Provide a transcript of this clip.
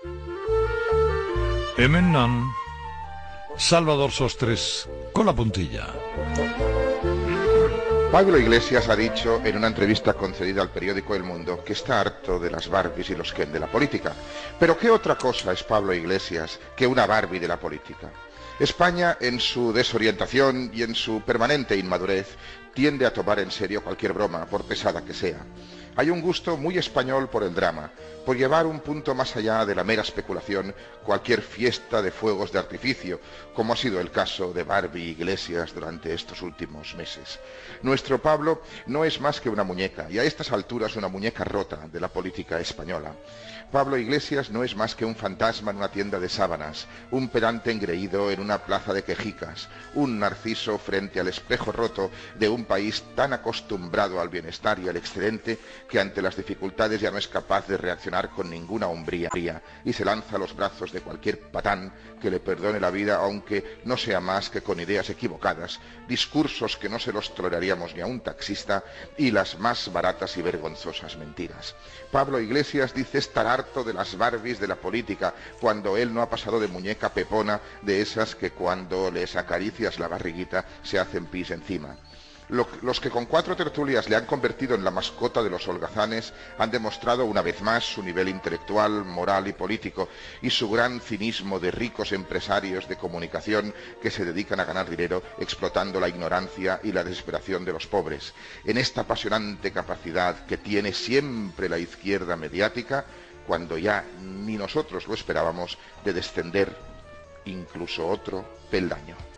Emennan, Salvador Sostres, con la puntilla. Pablo Iglesias ha dicho en una entrevista concedida al periódico El Mundo que está harto de las Barbies y los Ken de la política. Pero ¿qué otra cosa es Pablo Iglesias que una Barbie de la política? España, en su desorientación y en su permanente inmadurez, tiende a tomar en serio cualquier broma, por pesada que sea. Hay un gusto muy español por el drama, por llevar un punto más allá de la mera especulación cualquier fiesta de fuegos de artificio, como ha sido el caso de Barbie Iglesias durante estos últimos meses. Nuestro Pablo no es más que una muñeca, y a estas alturas una muñeca rota de la política española. Pablo Iglesias no es más que un fantasma en una tienda de sábanas, un pedante engreído en una plaza de quejicas, un narciso frente al espejo roto de un país tan acostumbrado al bienestar y al excedente que ante las dificultades ya no es capaz de reaccionar con ninguna hombría y se lanza a los brazos de cualquier patán que le perdone la vida, aunque no sea más que con ideas equivocadas, discursos que no se los toleraríamos ni a un taxista y las más baratas y vergonzosas mentiras. Pablo Iglesias dice estar harto de las Barbies de la política, cuando él no ha pasado de muñeca pepona de esas que cuando les acaricias la barriguita se hacen pis encima. Los que con 4 tertulias le han convertido en la mascota de los holgazanes han demostrado una vez más su nivel intelectual, moral y político y su gran cinismo de ricos empresarios de comunicación que se dedican a ganar dinero explotando la ignorancia y la desesperación de los pobres. En esta apasionante capacidad que tiene siempre la izquierda mediática, cuando ya ni nosotros lo esperábamos, de descender incluso otro peldaño.